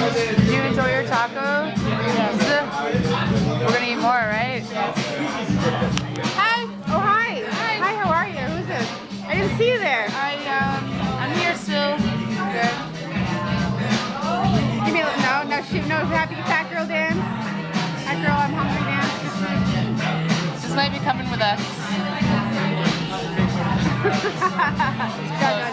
Did you enjoy your taco? Yes. We're gonna eat more, right? Yes. Hi. Oh, hi. Hi. Hi, how are you? Who's this? I didn't see you there. I'm here still. Good. Give me a little, no happy fat girl dance. Fat girl, I'm hungry dance. This might be coming with us.